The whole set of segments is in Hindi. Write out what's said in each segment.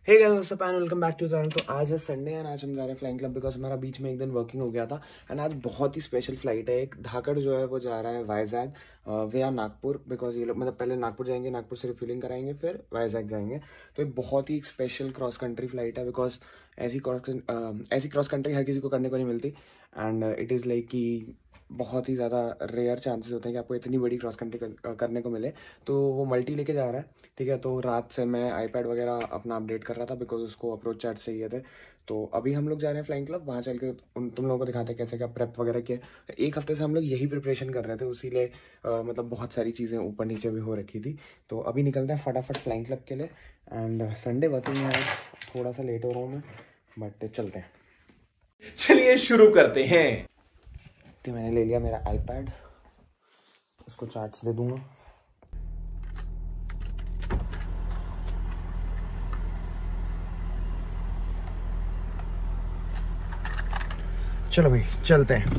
Hey guys what's up and welcome back to channel. तो आज है संडे एंड आज हम जा रहे हैं फ्लाइंग क्लब बिकॉज हमारा बीच में एक दिन वर्किंग हो गया था एंड आज बहुत ही स्पेशल फ्लाइट है। एक धाकड़ जो है वो जा रहा है वाइजैग विया नागपुर बिकॉज ये लोग मतलब पहले नागपुर जाएंगे, नागपुर से रिफ्यूलिंग कराएंगे, फिर वाइजैग जाएंगे। तो ये बहुत ही स्पेशल क्रॉस कंट्री फ्लाइट है बिकॉज ऐसी क्रॉस कंट्री हर किसी को करने को नहीं मिलती एंड इट इज़ लाइक कि बहुत ही ज़्यादा रेयर चांसेस होते हैं कि आपको इतनी बड़ी क्रॉस कंट्री करने को मिले। तो वो मल्टी लेके जा रहा है, ठीक है। तो रात से मैं आईपैड वगैरह अपना अपडेट कर रहा था बिकॉज उसको अप्रोच चैट चाहिए थे। तो अभी हम लोग जा रहे हैं फ्लाइंग क्लब, वहाँ चल के तुम लोगों को दिखाते हैं कैसे क्या प्रेप वगैरह किया। एक हफ्ते से हम लोग यही प्रिपरेशन कर रहे थे, उसीलिए मतलब बहुत सारी चीज़ें ऊपर नीचे भी हो रखी थी। तो अभी निकलते हैं फटाफट फ्लाइंग क्लब के लिए एंड संडे वर्किंग है, थोड़ा सा लेट हो रहा हूँ मैं बट चलते हैं। चलिए शुरू करते हैं। तो मैंने ले लिया मेरा आईपैड, उसको चार्ज दे दूंगा। चलो भाई चलते हैं।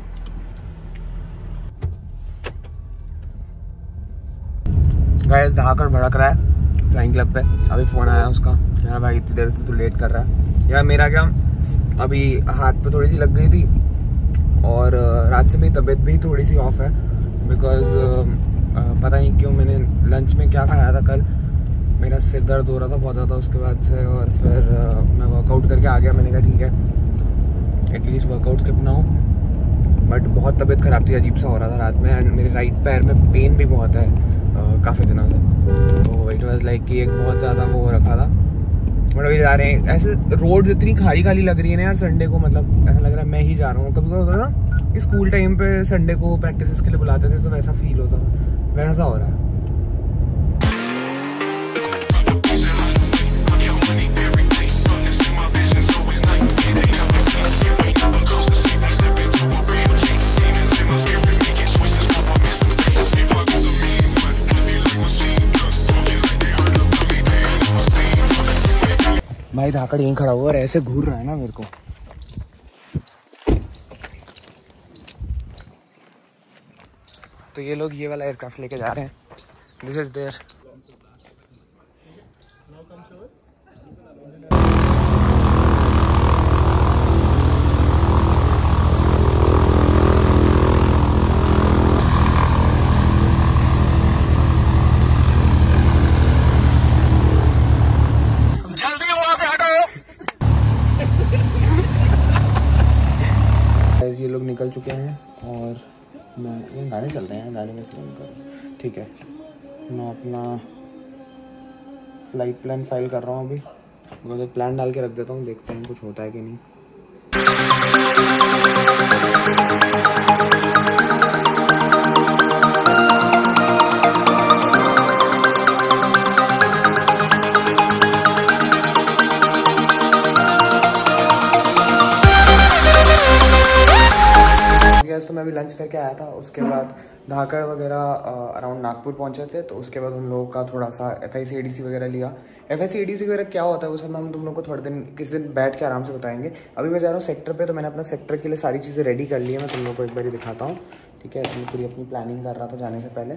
गाइस धाकड़ भड़क रहा है फ्लाइंग क्लब पे। अभी फ़ोन आया उसका, यार भाई इतनी देर से तू लेट कर रहा है। यार मेरा क्या अभी हाथ पे थोड़ी सी लग गई थी और रात से मेरी तबीयत भी थोड़ी सी ऑफ है बिकॉज पता नहीं क्यों मैंने लंच में क्या खाया था कल। मेरा सिर दर्द हो रहा था बहुत ज़्यादा उसके बाद से और फिर मैं वर्कआउट करके आ गया। मैंने कहा ठीक है एटलीस्ट वर्कआउट स्किप ना हो, बट बहुत तबीयत ख़राब थी, अजीब सा हो रहा था रात में एंड मेरे राइट पैर में पेन भी बहुत है काफ़ी दिनों से। तो इट वाज लाइक कि एक बहुत ज़्यादा वो रखा था। बट अभी जा रहे हैं। ऐसे रोड इतनी खाली खाली लग रही है ना यार संडे को, मतलब ऐसा लग रहा है मैं ही जा रहा हूँ। कभी कभी होता ना स्कूल टाइम पे संडे को प्रैक्टिस के लिए बुलाते थे तो वैसा फील होता था, वैसा हो रहा है। भाई धाकड़ यहीं खड़ा हुआ और ऐसे घूर रहा है ना मेरे को। तो ये लोग ये वाला एयरक्राफ्ट लेके जा रहे हैं। This is there. ये लोग निकल चुके हैं और मैं गाड़ी चल रहे हैं, गाड़ी में फ़ोन कर, ठीक है। मैं अपना फ्लाइट प्लान फाइल कर रहा हूँ अभी, बिकॉज प्लान डाल के रख देता हूँ, देखते हैं कुछ होता है कि नहीं। तो मैं अभी लंच करके आया था, उसके बाद धाकड़ वगैरह अराउंड नागपुर पहुंचे थे। तो उसके बाद उन लोगों का थोड़ा सा FIC ADC वगैरह लिया। FIC ADC वगैरह क्या होता है वो सब हम तुम लोग को थोड़े दिन किसी दिन बैठ के आराम से बताएंगे। अभी मैं जा रहा हूँ सेक्टर पे, तो मैंने अपना सेक्टर के लिए सारी चीज़ें रेडी कर ली है। मैं तुम लोग को एक बार दिखाता हूँ, ठीक है। मैं पूरी अपनी प्लानिंग कर रहा था जाने से पहले।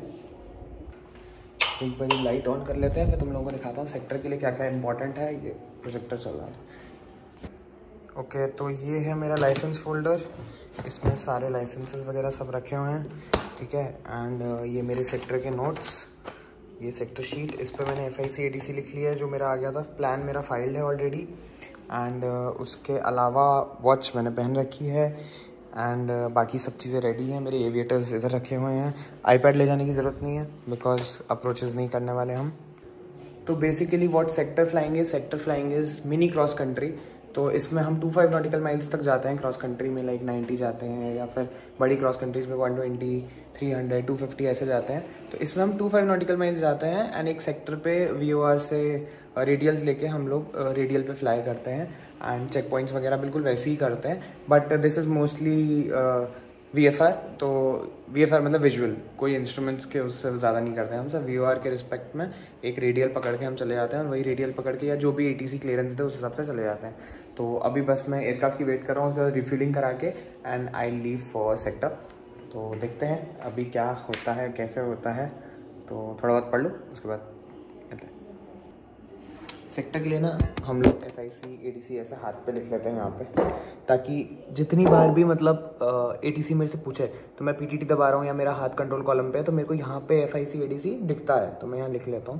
एक बार लाइट ऑन कर लेते हैं, फिर तुम लोगों को दिखाता हूँ सेक्टर के लिए क्या क्या इंपॉर्टेंट है। ये प्रोजेक्टर चल रहा है। ओके तो ये है मेरा लाइसेंस फोल्डर, इसमें सारे लाइसेंसेस वगैरह सब रखे हुए हैं, ठीक है। एंड ये मेरे सेक्टर के नोट्स, ये सेक्टर शीट, इस पर मैंने FIC ADC लिख लिया है जो मेरा आ गया था। प्लान मेरा फाइल्ड है ऑलरेडी एंड उसके अलावा वॉच मैंने पहन रखी है एंड बाकी सब चीज़ें रेडी हैं। मेरे एविएटर्स इधर रखे हुए हैं। आईपैड ले जाने की ज़रूरत नहीं है बिकॉज अप्रोचेस नहीं करने वाले हम। तो basically what sector flying is mini cross country. तो इसमें हम 25 नॉटिकल माइल्स तक जाते हैं क्रॉस कंट्री में, लाइक 90 जाते हैं, या फिर बड़ी क्रॉस कंट्रीज में 120, 300, 250 ऐसे जाते हैं। तो इसमें हम 25 नॉटिकल माइल्स जाते हैं एंड एक सेक्टर पे VOR से रेडियल्स लेके हम लोग रेडियल पे फ्लाई करते हैं एंड चेक पॉइंट्स वगैरह बिल्कुल वैसे ही करते हैं। But this is mostly VFR। तो VFR मतलब विजुअल, कोई इंस्ट्रूमेंट्स के उससे ज़्यादा नहीं करते हैं हम सब। VOR के रिस्पेक्ट में एक रेडियल पकड़ के हम चले जाते हैं और वही रेडियल पकड़ के या जो भी ATC क्लियरेंस थे उस हिसाब से चले जाते हैं। तो अभी बस मैं एयरक्राफ्ट की वेट कर रहा हूँ, उसके बाद रिफ्यूलिंग करा के and I leave for sector. तो देखते हैं अभी क्या होता है, कैसे होता है। तो थोड़ा बहुत पढ़ लो उसके बाद सेक्टर के लिए ना हम लोग FIC ADC ऐसे हाथ पे लिख लेते हैं यहाँ पे, ताकि जितनी बार भी मतलब ATC मेरे से पूछे तो मैं PTT दबा रहा हूँ या मेरा हाथ कंट्रोल कॉलम पे है तो मेरे को यहाँ पे FIC ADC दिखता है, तो मैं यहाँ लिख लेता हूँ।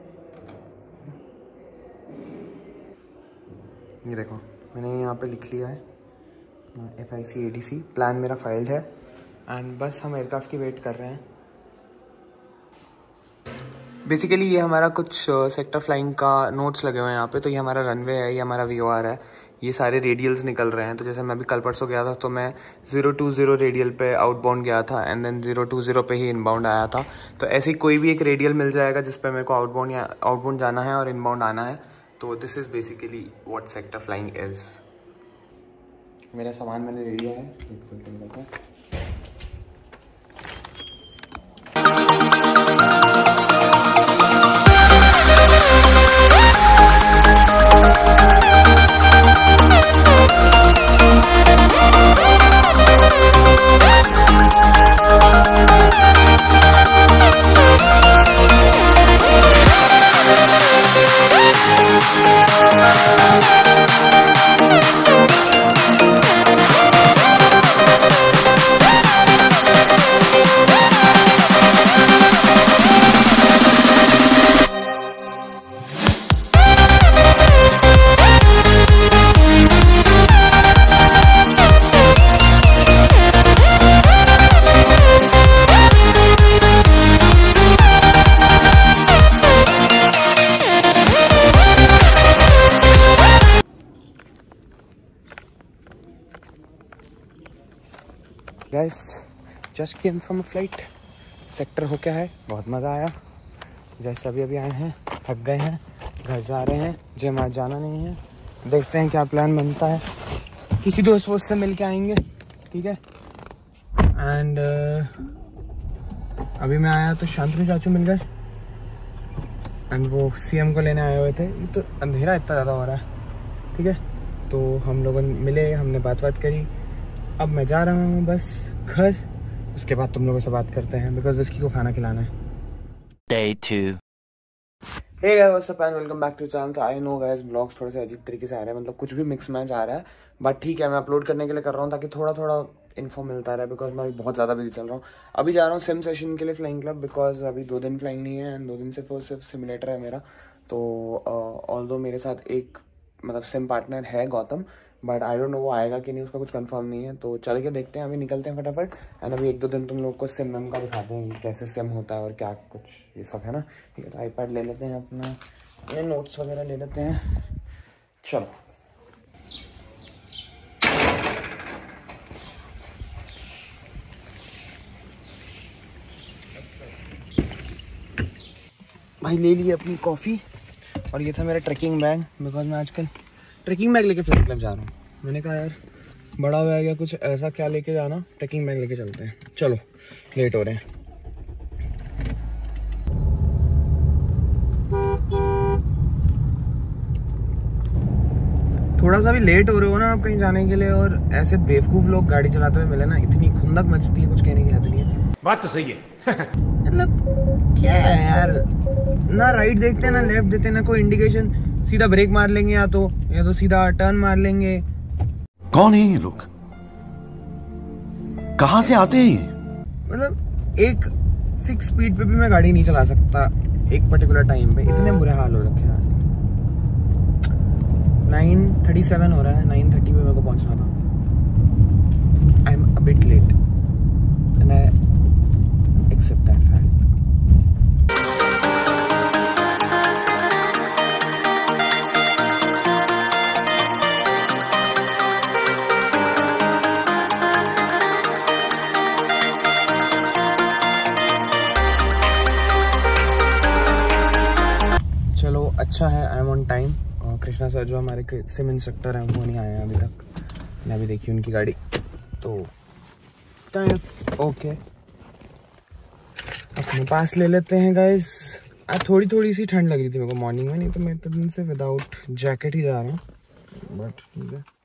ये देखो मैंने यहाँ पे लिख लिया है FIC ADC, प्लान मेरा फाइल्ड है एंड बस हम एयरक्राफ्ट की वेट कर रहे हैं। बेसिकली ये हमारा कुछ सेक्टर फ्लाइंग का नोट्स लगे हुए हैं यहाँ पे, तो ये हमारा रनवे है, ये हमारा VOR है, ये सारे रेडियल्स निकल रहे हैं। तो जैसे मैं अभी कल परसों गया था तो मैं 020 रेडियल पे आउटबाउंड गया था एंड देन 020 पे ही इनबाउंड आया था। तो ऐसे ही कोई भी एक रेडियल मिल जाएगा जिस पे मेरे को आउटबाउंड जाना है और इनबाउंड आना है। तो this is basically what sector flying is. मेरा सामान मैंने ले लिया है। Guys just came from a flight, sector हो क्या है, बहुत मज़ा आया। जस्ट अभी आए हैं, थक गए हैं, घर जा रहे हैं। जिम आज जाना नहीं है, देखते हैं क्या प्लान बनता है। किसी दोस्त वोस्त से मिल के आएंगे, ठीक है। एंड अभी मैं आया तो शांतनु चाचू मिल गए एंड वो CM को लेने आए हुए थे। ये तो अंधेरा इतना ज़्यादा हो रहा है, ठीक है। तो हम लोगों मिले, हमने बात करी। अब मैं जा रहा हूँ बस घर, उसके बाद तुम लोगों से बात करते हैं बिकॉज विस्की को खाना खिलाना है। Day 2 Hey guys, what's up and welcome back to channel। तो आई नो गाइस ब्लॉग्स थोड़े से अजीब तरीके से आ रहे हैं, मतलब कुछ भी मिक्स मैच आ रहा है, बट ठीक है मैं अपलोड करने के लिए कर रहा हूँ ताकि थोड़ा इन्फो मिलता रहे, बिकॉज मैं अभी बहुत ज़्यादा बिजी चल रहा हूँ। अभी जा रहा हूँ सिम सेशन के लिए फ्लाइंग क्लब, बिकॉज अभी 2 दिन फ्लाइंग नहीं है एंड 2 दिन सिर्फ सिमुलेटर है मेरा। तो ऑल्दो मेरे साथ एक मतलब सिम पार्टनर है Gautam, but I don't know वो आएगा कि नहीं, उसका कुछ कंफर्म नहीं है। तो चल के देखते हैं, अभी निकलते हैं फटाफट एंड अभी 1-2 दिन तुम लोग को सिम का दिखाते हैं कि कैसे सिम होता है और क्या कुछ ये सब है ना, ठीक है। तो iPad ले लेते हैं अपना, ये नोट्स वगैरह ले लेते हैं, चलो। भाई ले लिए अपनी कॉफ़ी और ये था मेरा ट्रैकिंग बैग, बिकॉज मैं आजकल ट्रैकिंग बैग लेके फ्लाइंग क्लब जा रहा हूँ। मैंने कहा यार बड़ा बैग या कुछ ऐसा क्या लेके जाना, ट्रैकिंग बैग लेके चलते हैं। चलो लेट हो रहे हैं। थोड़ा सा भी लेट हो रहे हो ना आप कहीं जाने के लिए और ऐसे बेवकूफ लोग गाड़ी चलाते हुए मिले ना, इतनी खुंदक मचती है, कुछ कहने की हद नहीं है। बात तो सही है। मतलब क्या है यार, ना राइट देखते हैं ना लेफ्ट देते हैं, ना कोई इंडिकेशन, सीधा ब्रेक मार लेंगे या तो सीधा टर्न मार लेंगे। कौन है ये लोग, कहां से आते हैं ये? मतलब एक फिक्स स्पीड पे भी मैं गाड़ी नहीं चला सकता एक पर्टिकुलर टाइम पे, इतने बुरे हाल हो रखे हैं। 9:37 हो रहा है, 9:30 पे मेरे को पहुंचना था। I am a bit late and I accept that fact. चलो अच्छा है, आई एम ऑन टाइम। और कृष्णा सर जो हमारे सिम इंस्ट्रक्टर हैं वो नहीं आए हैं अभी तक, मैं अभी देखी उनकी गाड़ी, तो ओके अपने पास ले लेते हैं गाइस। आज थोड़ी सी ठंड लग रही थी मेरे को मॉर्निंग में, नहीं तो मैं इतने दिन से विदाउट जैकेट ही जा रहा हूँ, बट ठीक है।